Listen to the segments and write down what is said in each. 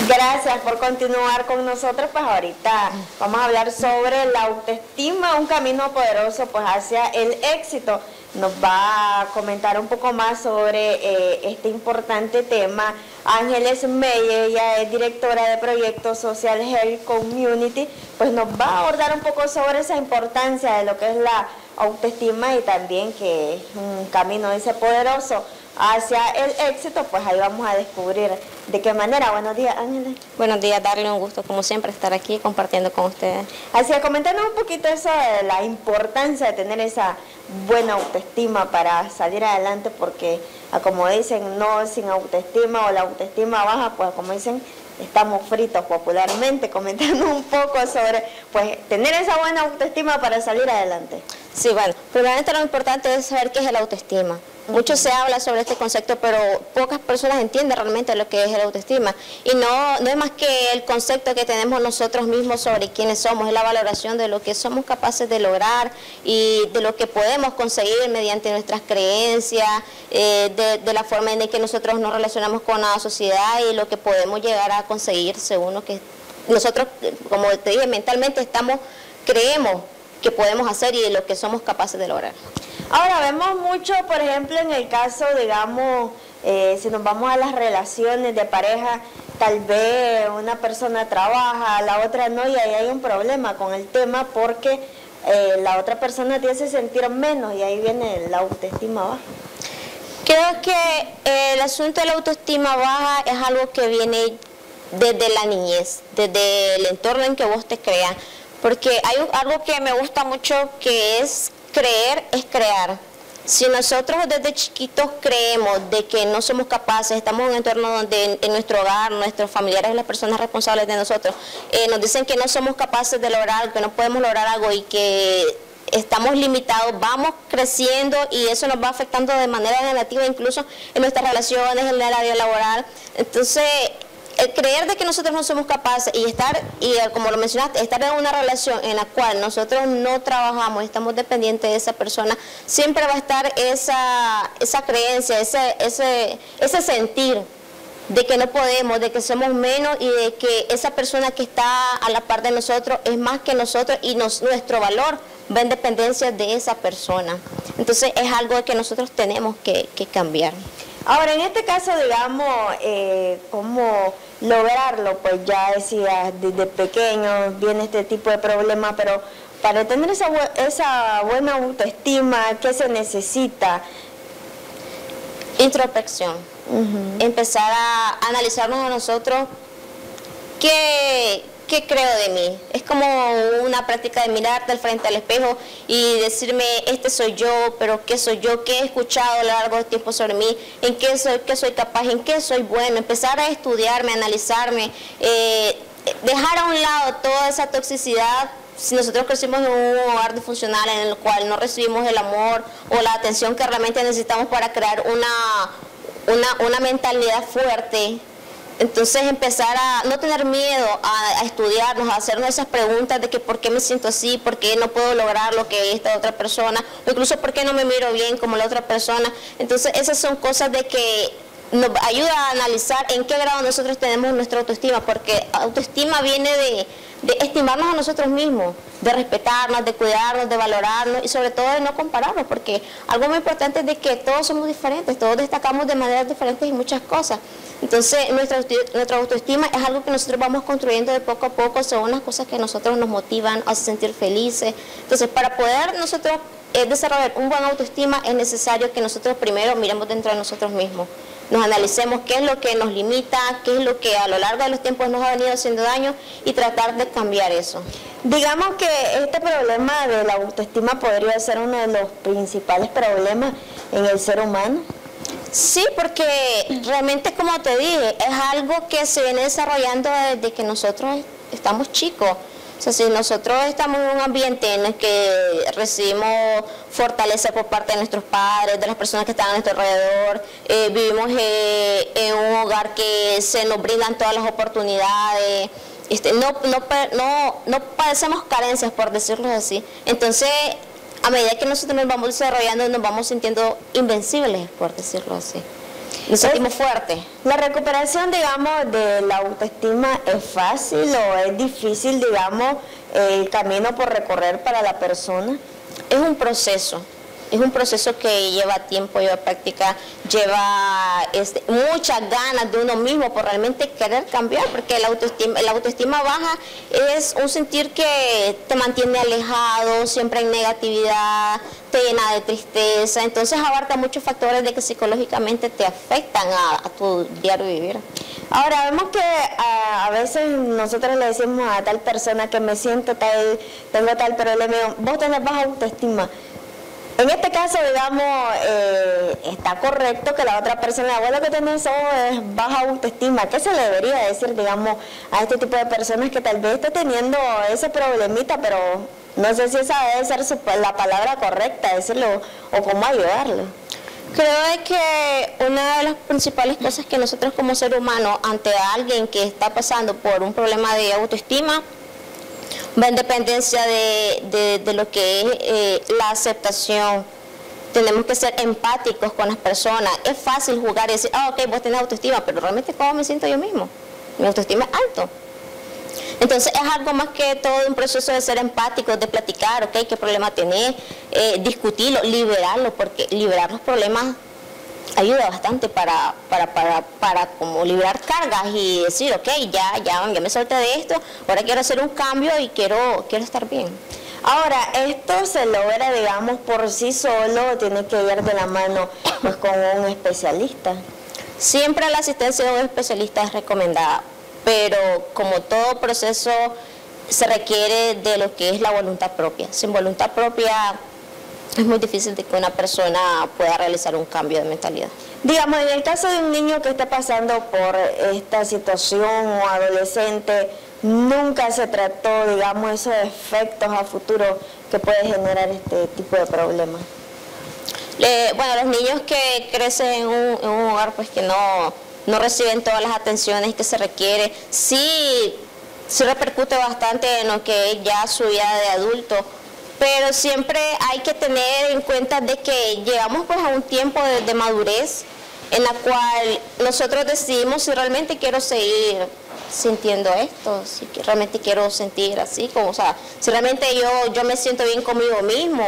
Gracias por continuar con nosotros. Pues ahorita vamos a hablar sobre la autoestima, un camino poderoso pues hacia el éxito. Nos va a comentar un poco más sobre este importante tema Ángeles Meyer. Ella es directora de proyectos Social Health Community, pues nos va a abordar un poco sobre esa importancia de lo que es la autoestima y también que es un camino ese poderoso hacia el éxito. Pues ahí vamos a descubrir de qué manera. Buenos días, Ángeles. Buenos días, Darle, un gusto como siempre estar aquí compartiendo con ustedes. Así es, coméntanos un poquito eso de la importancia de tener esa buena autoestima para salir adelante, porque como dicen, no sin autoestima o la autoestima baja, pues como dicen, estamos fritos popularmente. Coméntanos un poco sobre pues tener esa buena autoestima para salir adelante. Sí, bueno, primeramente lo importante es saber qué es el autoestima. Mucho se habla sobre este concepto, pero pocas personas entienden realmente lo que es el autoestima. Y no es más que el concepto que tenemos nosotros mismos sobre quiénes somos, es la valoración de lo que somos capaces de lograr y de lo que podemos conseguir mediante nuestras creencias, de la forma en que nosotros nos relacionamos con la sociedad y lo que podemos llegar a conseguir según lo que nosotros, como te dije, mentalmente creemos que podemos hacer y de lo que somos capaces de lograr. Ahora vemos mucho, por ejemplo, en el caso, digamos, si nos vamos a las relaciones de pareja, tal vez una persona trabaja, la otra no, y ahí hay un problema con el tema porque la otra persona te hace sentir menos y ahí viene la autoestima baja. Creo que el asunto de la autoestima baja es algo que viene desde la niñez, desde el entorno en que vos te creas, porque hay algo que me gusta mucho que es creer es crear. Si nosotros desde chiquitos creemos de que no somos capaces, estamos en un entorno donde en nuestro hogar, nuestros familiares, las personas responsables de nosotros, nos dicen que no somos capaces de lograr algo, que no podemos lograr algo y que estamos limitados, vamos creciendo y eso nos va afectando de manera negativa incluso en nuestras relaciones, en el área laboral. Entonces, el creer de que nosotros no somos capaces y como lo mencionaste, estar en una relación en la cual nosotros no trabajamos, estamos dependientes de esa persona, siempre va a estar esa creencia, ese sentir de que no podemos, de que somos menos y de que esa persona que está a la par de nosotros es más que nosotros y nuestro valor va en dependencia de esa persona. Entonces es algo que nosotros tenemos que cambiar. Ahora, en este caso, digamos, ¿cómo lograrlo? Pues ya decía, desde pequeño viene este tipo de problema, pero para tener esa buena autoestima, ¿qué se necesita? Introspección. Empezar a analizarnos a nosotros ¿Qué creo de mí? Es como una práctica de mirarte al frente al espejo y decirme, este soy yo, pero ¿qué soy yo? ¿Qué he escuchado a lo largo del tiempo sobre mí? ¿En qué soy capaz? ¿En qué soy bueno? Empezar a estudiarme, a analizarme, dejar a un lado toda esa toxicidad. Si nosotros crecimos en un hogar disfuncional en el cual no recibimos el amor o la atención que realmente necesitamos para crear una mentalidad fuerte, entonces empezar a no tener miedo a estudiarnos, a hacernos esas preguntas de que por qué me siento así, por qué no puedo lograr lo que esta otra persona, o incluso por qué no me miro bien como la otra persona. Entonces esas son cosas de que nos ayuda a analizar en qué grado nosotros tenemos nuestra autoestima, porque autoestima viene de estimarnos a nosotros mismos, de respetarnos, de cuidarnos, de valorarnos y sobre todo de no compararnos, porque algo muy importante es de que todos somos diferentes, todos destacamos de maneras diferentes en muchas cosas. Entonces nuestra autoestima es algo que nosotros vamos construyendo de poco a poco, son unas cosas que a nosotros nos motivan a sentir felices. Entonces para poder nosotros desarrollar un buen autoestima es necesario que nosotros primero miremos dentro de nosotros mismos, nos analicemos qué es lo que nos limita, qué es lo que a lo largo de los tiempos nos ha venido haciendo daño y tratar de cambiar eso. Digamos que este problema de la autoestima podría ser uno de los principales problemas en el ser humano. Sí, porque realmente, como te dije, es algo que se viene desarrollando desde que nosotros estamos chicos. O sea, si nosotros estamos en un ambiente en el que recibimos fortaleza por parte de nuestros padres, de las personas que están a nuestro alrededor, vivimos en un hogar que se nos brindan todas las oportunidades, no padecemos carencias, por decirlo así. Entonces, a medida que nosotros nos vamos desarrollando, nos vamos sintiendo invencibles, por decirlo así. Nos sentimos fuertes. La recuperación, digamos, de la autoestima es fácil o es difícil, digamos, el camino por recorrer para la persona. Es un proceso que lleva tiempo, lleva práctica, lleva muchas ganas de uno mismo por realmente querer cambiar, porque la autoestima baja es un sentir que te mantiene alejado, siempre en negatividad, te llena de tristeza, entonces abarca muchos factores de que psicológicamente te afectan a tu diario vivir. Ahora, vemos que a veces nosotros le decimos a tal persona que me siento tal, tengo tal problema, vos tenés baja autoestima. En este caso, digamos, está correcto que la otra persona, vos lo que tenés es baja autoestima. ¿Qué se le debería decir, digamos, a este tipo de personas que tal vez esté teniendo ese problemita, pero no sé si esa debe ser la palabra correcta, decirlo, o cómo ayudarlo? Creo que una de las principales cosas que nosotros como ser humano, ante alguien que está pasando por un problema de autoestima, va en dependencia de lo que es la aceptación. Tenemos que ser empáticos con las personas. Es fácil jugar y decir, ok, vos tenés autoestima, pero realmente ¿cómo me siento yo mismo? Mi autoestima es alto. Entonces es algo más que todo un proceso de ser empáticos, de platicar, ok, qué problema tenés, discutirlo, liberarlo, porque liberar los problemas ayuda bastante para como liberar cargas y decir, ok, ya me solté de esto, ahora quiero hacer un cambio y quiero estar bien. Ahora, esto se logra, digamos, por sí solo, tiene que ir de la mano pues, con un especialista. Siempre la asistencia de un especialista es recomendada, pero como todo proceso se requiere de lo que es la voluntad propia. Sin voluntad propia es muy difícil de que una persona pueda realizar un cambio de mentalidad. Digamos, en el caso de un niño que esté pasando por esta situación o adolescente, nunca se trató, digamos, esos efectos a futuro que puede generar este tipo de problemas. Bueno, los niños que crecen en un hogar pues que no reciben todas las atenciones que se requiere, sí repercute bastante en lo que es ya su vida de adulto, pero siempre hay que tener en cuenta de que llegamos pues a un tiempo de madurez en la cual nosotros decidimos si realmente quiero seguir sintiendo esto, si realmente quiero sentir así, como, o sea, si realmente yo me siento bien conmigo mismo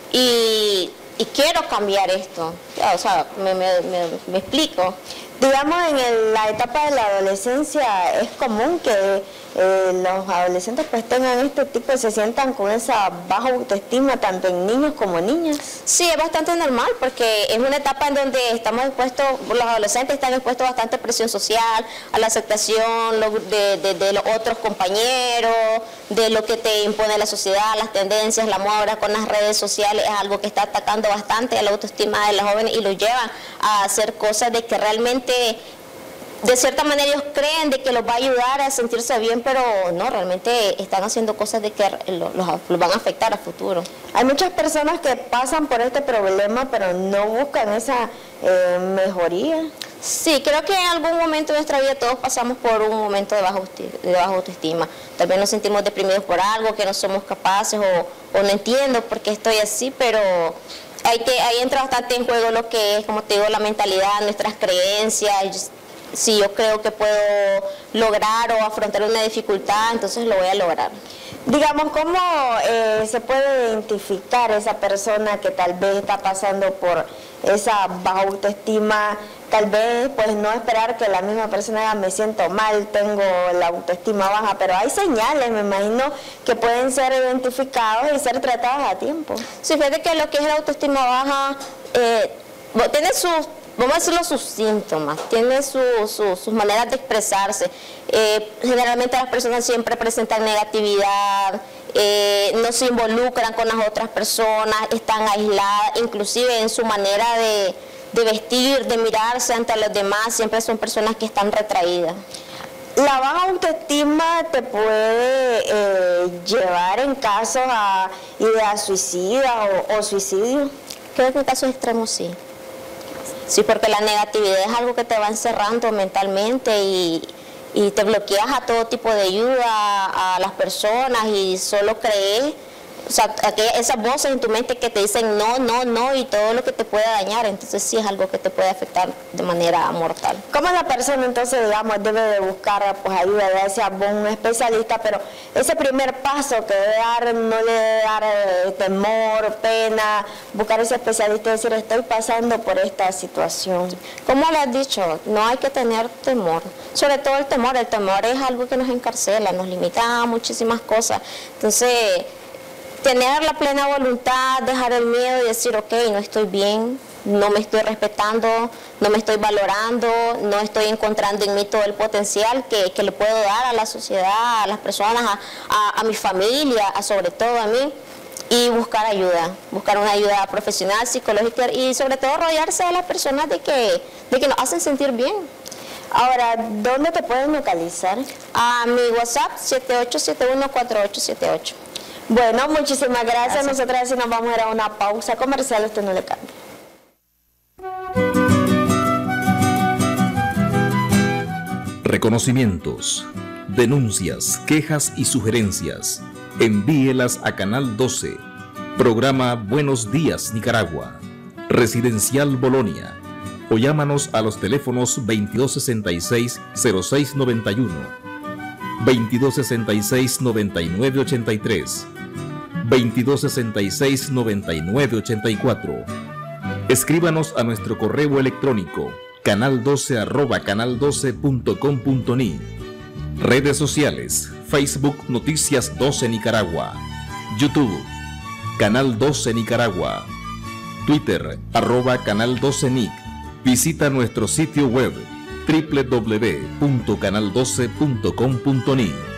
y quiero cambiar esto, o sea, me explico. Digamos, en la etapa de la adolescencia es común que los adolescentes pues tengan este tipo, se sientan con esa baja autoestima tanto en niños como niñas. Sí, es bastante normal porque es una etapa en donde estamos expuestos, los adolescentes están expuestos a bastante presión social, a la aceptación de los otros compañeros, de lo que te impone la sociedad, las tendencias, la moda ahora con las redes sociales es algo que está atacando bastante a la autoestima de los jóvenes y los lleva a hacer cosas de que realmente de cierta manera ellos creen de que los va a ayudar a sentirse bien, pero no, realmente están haciendo cosas de que los van a afectar a futuro. Hay muchas personas que pasan por este problema, pero no buscan esa mejoría. Sí, creo que en algún momento de nuestra vida todos pasamos por un momento de baja autoestima. Tal vez nos sentimos deprimidos por algo, que no somos capaces o no entiendo por qué estoy así, pero ahí entra bastante en juego lo que es, como te digo, la mentalidad, nuestras creencias. Si yo creo que puedo lograr o afrontar una dificultad, entonces lo voy a lograr. Digamos, ¿cómo se puede identificar esa persona que tal vez está pasando por esa baja autoestima? Tal vez, pues, no esperar que la misma persona diga, me siento mal, tengo la autoestima baja, pero hay señales, me imagino, que pueden ser identificados y ser tratados a tiempo. Sí, fíjate que lo que es la autoestima baja tiene sus, vamos a decirlo, sus síntomas, tiene sus maneras de expresarse. Generalmente las personas siempre presentan negatividad, no se involucran con las otras personas, están aisladas, inclusive en su manera de vestir, de mirarse ante los demás, siempre son personas que están retraídas. La baja autoestima te puede llevar en casos a ideas suicidas o suicidio. Creo que en casos extremos sí. Sí, porque la negatividad es algo que te va encerrando mentalmente y te bloqueas a todo tipo de ayuda a las personas y solo crees O sea, esas voces en tu mente que te dicen no, no, no y todo lo que te puede dañar, entonces sí es algo que te puede afectar de manera mortal. ¿Cómo la persona entonces, digamos, debe de buscar pues ayuda, ya sea un especialista, pero ese primer paso que debe dar, no le debe dar temor, pena, buscar ese especialista y decir, estoy pasando por esta situación? Como le has dicho, no hay que tener temor, sobre todo el temor es algo que nos encarcela, nos limita a muchísimas cosas, entonces tener la plena voluntad, dejar el miedo y decir, ok, no estoy bien, no me estoy respetando, no me estoy valorando, no estoy encontrando en mí todo el potencial que le puedo dar a la sociedad, a las personas, a mi familia, sobre todo a mí, y buscar ayuda, buscar una ayuda profesional, psicológica y sobre todo rodearse de las personas de que nos hacen sentir bien. Ahora, ¿dónde te pueden localizar? A mi WhatsApp 78714878. Bueno, muchísimas gracias. Nosotras así nos vamos a ir a una pausa comercial, usted no le cambie. Reconocimientos, denuncias, quejas y sugerencias. Envíelas a Canal 12, programa Buenos Días Nicaragua, Residencial Bolonia, o llámanos a los teléfonos 2266-0691, 2266-9983, 2266-9984. Escríbanos a nuestro correo electrónico canal12@canal12.com.ni. Redes sociales: Facebook Noticias 12 Nicaragua, YouTube Canal 12 Nicaragua, Twitter @Canal 12 Nic. Visita nuestro sitio web www.canal12.com.ni.